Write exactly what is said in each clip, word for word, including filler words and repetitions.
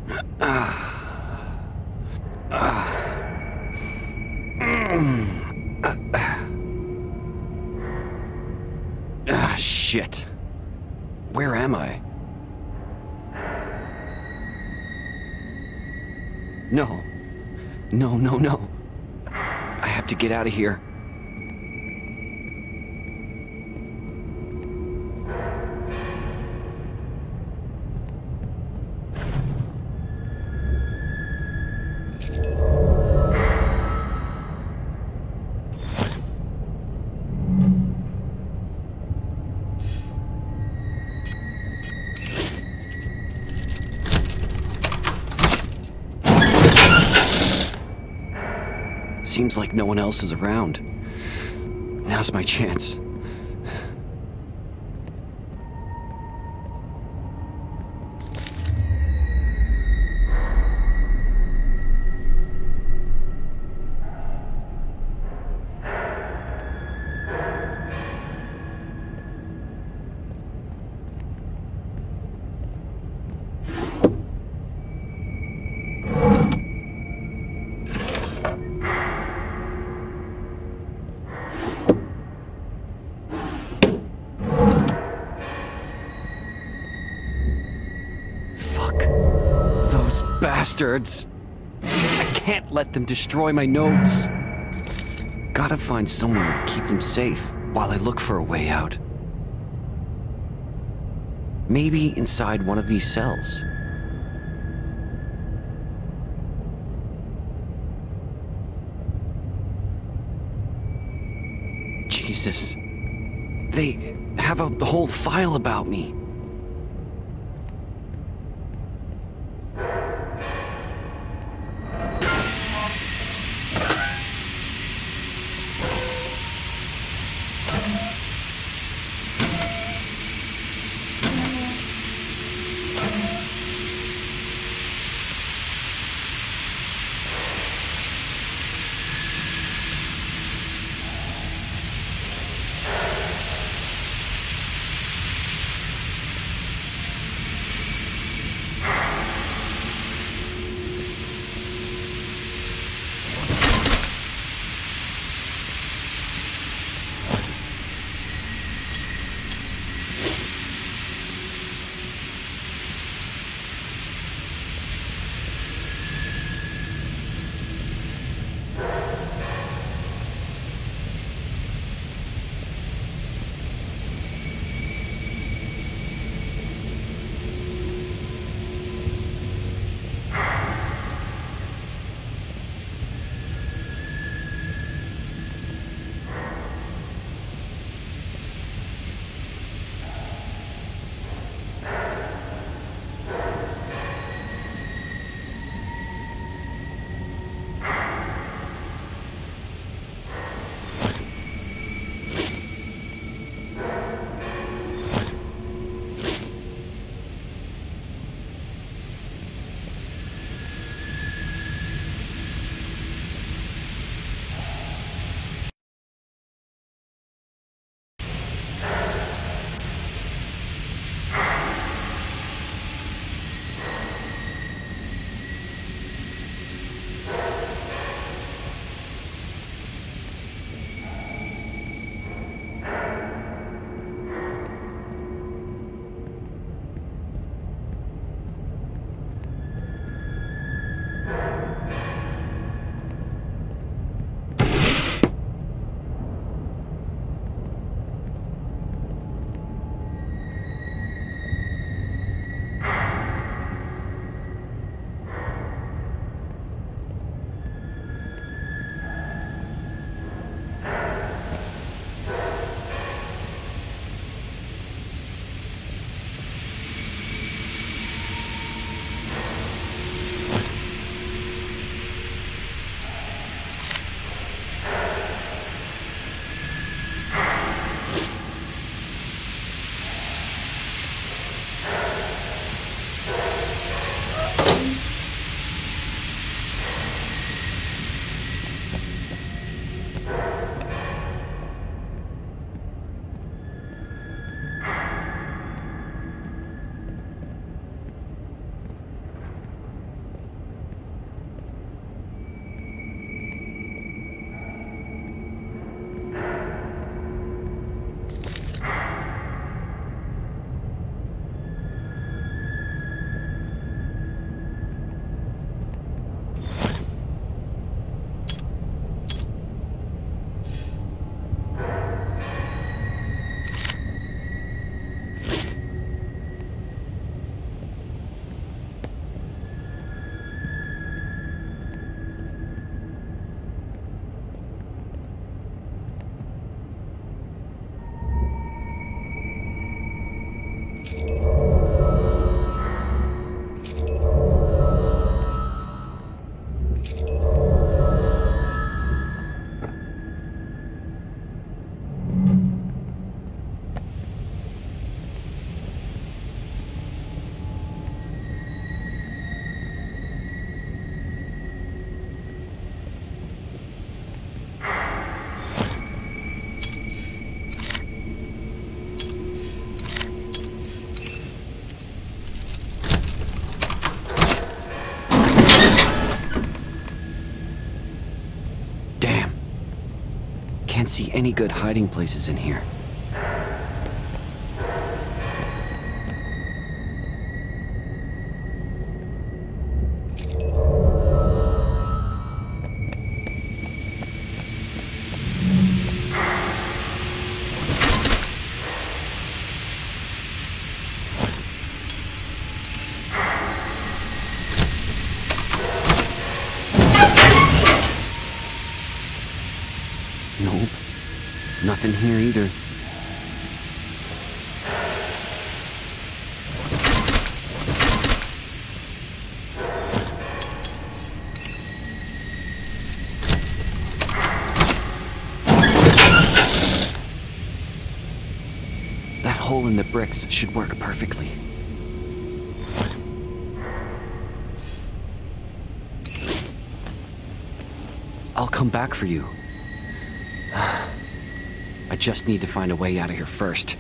Ah. Ah. Mm. Ah. Ah, shit. Where am I? No. No, no, no. I have to get out of here. Seems like no one else is around. Now's my chance. Bastards! I can't let them destroy my notes. Gotta find somewhere to keep them safe while I look for a way out. Maybe inside one of these cells. Jesus. They have a whole file about me. can't see any good hiding places in here. Nope. Nothing here either. That hole in the bricks should work perfectly. I'll come back for you. I just need to find a way out of here first.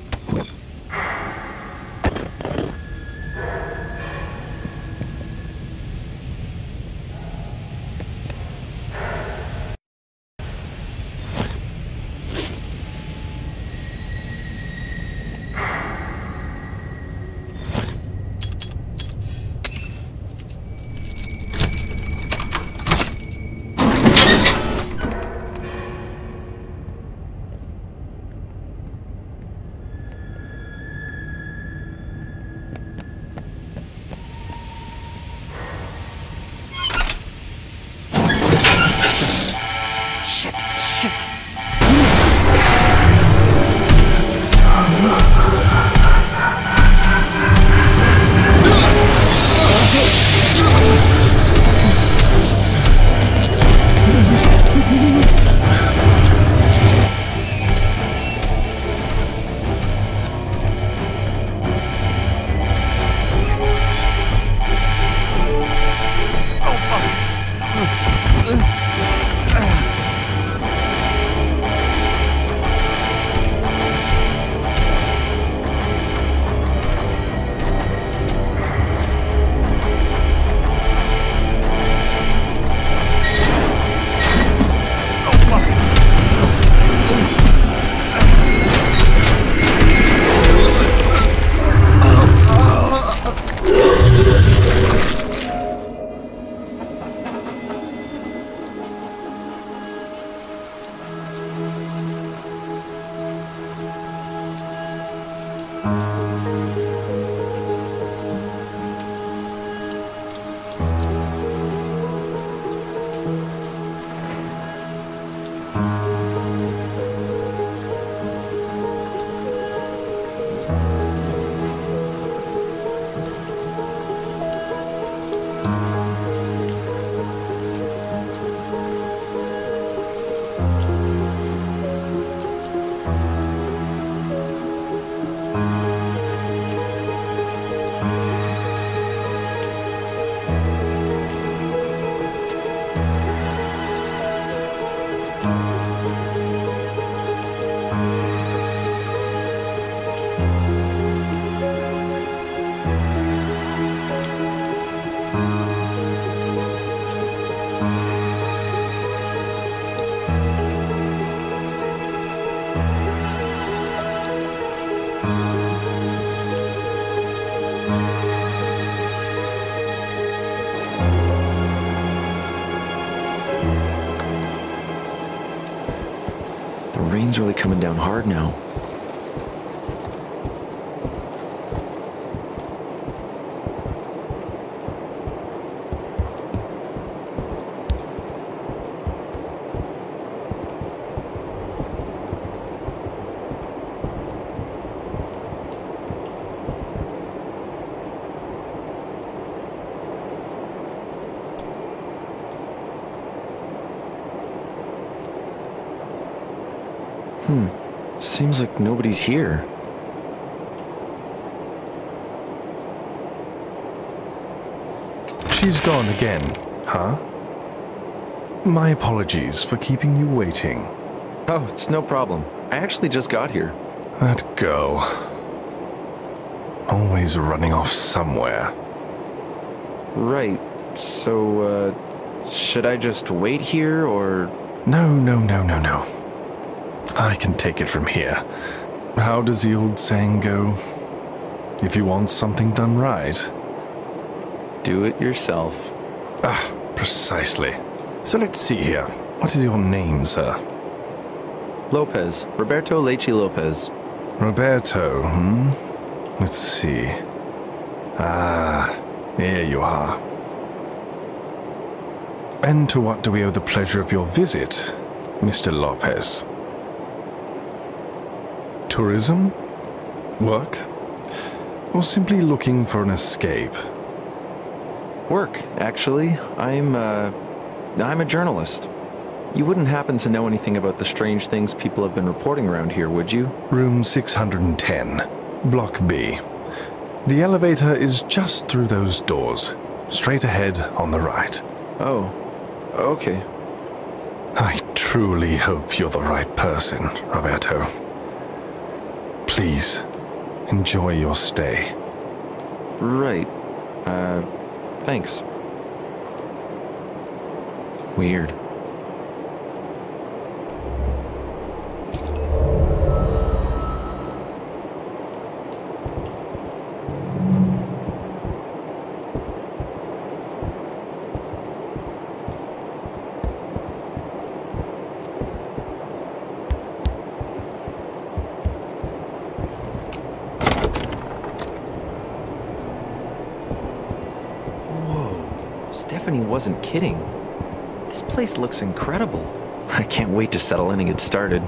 Rain's really coming down hard now. Hmm. Seems like nobody's here. She's gone again, huh? My apologies for keeping you waiting. Oh, it's no problem. I actually just got here. That girl. Always running off somewhere. Right. So, uh, should I just wait here, or...? No, no, no, no, no. I can take it from here. How does the old saying go? If you want something done right, Do it yourself. ah, precisely. So let's see here. What is your name, sir? Lopez. Roberto Leche Lopez. Roberto, hmm? Let's see. Ah, here you are. And to what do we owe the pleasure of your visit, Mister Lopez? Tourism? Work? Or simply looking for an escape? Work, actually. I'm, uh, I'm a journalist. You wouldn't happen to know anything about the strange things people have been reporting around here, would you? Room six hundred ten, Block B. The elevator is just through those doors, straight ahead on the right. Oh, okay. I truly hope you're the right person, Roberto. Please, enjoy your stay. Right. Uh, thanks. Weird. Stephanie wasn't kidding. This place looks incredible. I can't wait to settle in and get started.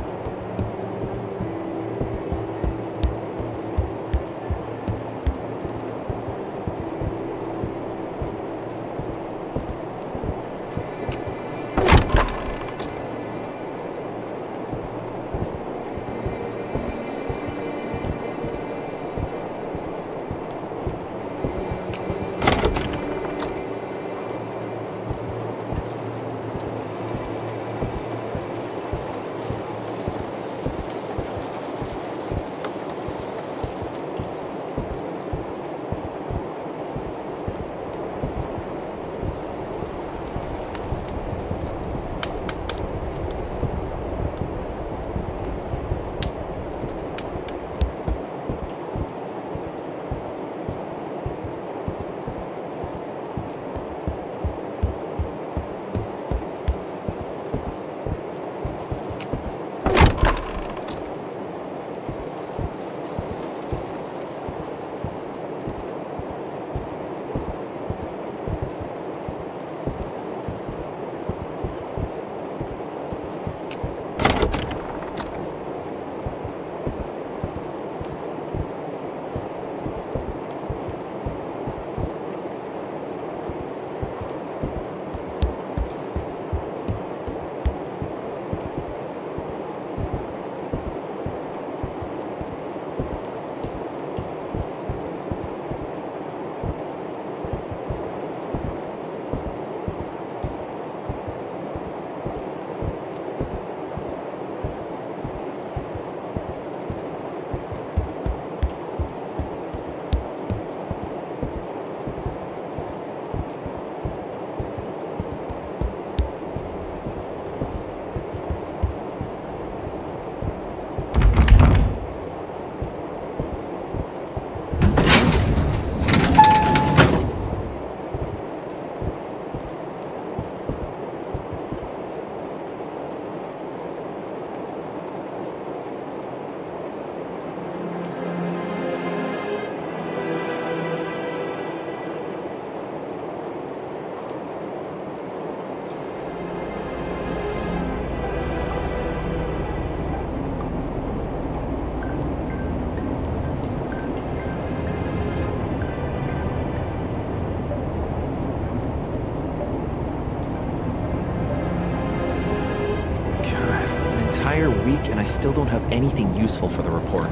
Week and I still don't have anything useful for the report.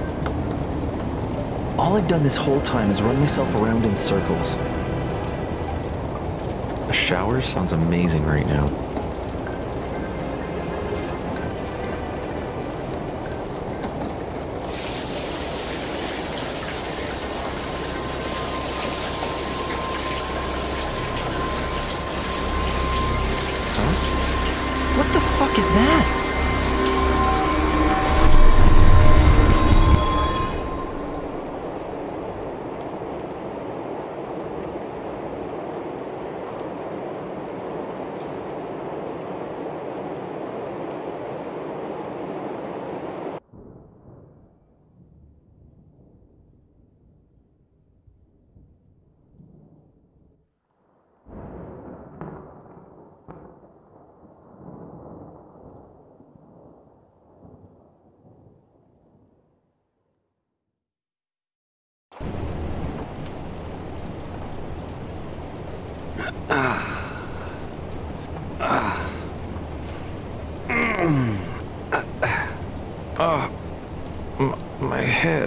All I've done this whole time is run myself around in circles. A shower sounds amazing right now. Huh? What the fuck is that? Oh, m- my head.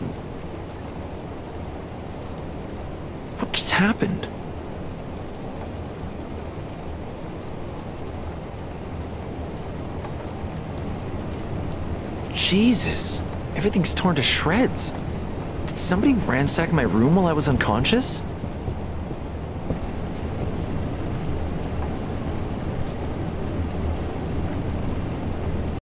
What just happened? Jesus, everything's torn to shreds. Did somebody ransack my room while I was unconscious?